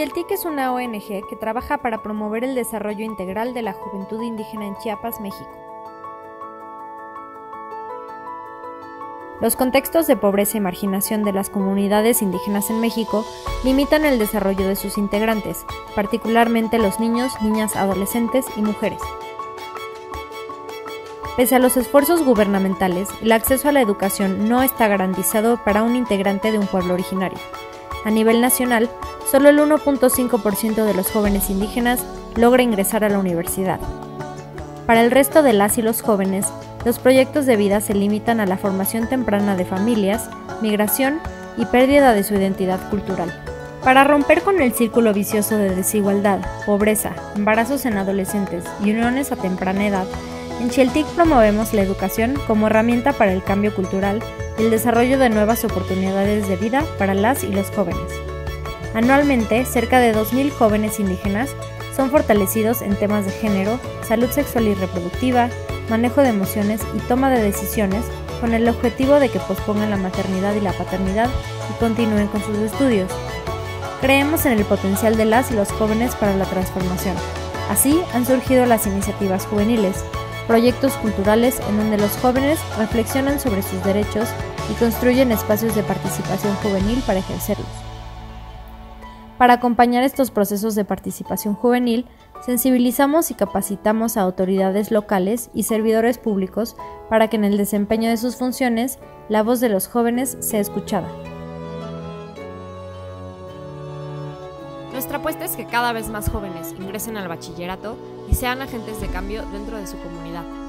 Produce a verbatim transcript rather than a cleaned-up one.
Enchieltic es una O N G que trabaja para promover el desarrollo integral de la juventud indígena en Chiapas, México. Los contextos de pobreza y marginación de las comunidades indígenas en México limitan el desarrollo de sus integrantes, particularmente los niños, niñas, adolescentes y mujeres. Pese a los esfuerzos gubernamentales, el acceso a la educación no está garantizado para un integrante de un pueblo originario. A nivel nacional, solo el uno punto cinco por ciento de los jóvenes indígenas logra ingresar a la universidad. Para el resto de las y los jóvenes, los proyectos de vida se limitan a la formación temprana de familias, migración y pérdida de su identidad cultural. Para romper con el círculo vicioso de desigualdad, pobreza, embarazos en adolescentes y uniones a temprana edad, en Enchieltic promovemos la educación como herramienta para el cambio cultural y el desarrollo de nuevas oportunidades de vida para las y los jóvenes. Anualmente, cerca de dos mil jóvenes indígenas son fortalecidos en temas de género, salud sexual y reproductiva, manejo de emociones y toma de decisiones con el objetivo de que pospongan la maternidad y la paternidad y continúen con sus estudios. Creemos en el potencial de las y los jóvenes para la transformación. Así han surgido las iniciativas juveniles, proyectos culturales en donde los jóvenes reflexionan sobre sus derechos y construyen espacios de participación juvenil para ejercerlos. Para acompañar estos procesos de participación juvenil, sensibilizamos y capacitamos a autoridades locales y servidores públicos para que en el desempeño de sus funciones, la voz de los jóvenes sea escuchada. Nuestra apuesta es que cada vez más jóvenes ingresen al bachillerato y sean agentes de cambio dentro de su comunidad.